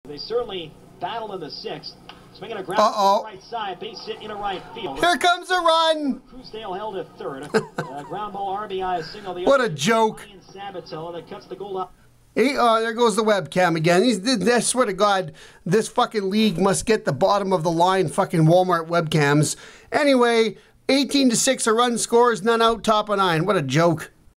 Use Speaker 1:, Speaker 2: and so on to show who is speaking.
Speaker 1: They certainly battle in the sixth. Swinging a ground to the right side, base hit in a right field.
Speaker 2: Here comes a run.
Speaker 1: Cruisdale held at third. Ground ball RBI single.
Speaker 2: What a joke.
Speaker 1: Ryan Sabatello that cuts the goal up.
Speaker 2: There goes the webcam again. I swear to God, this fucking league must get the bottom of the line fucking Walmart webcams. Anyway, 18-6 a run scores, none out, top of 9. What a joke.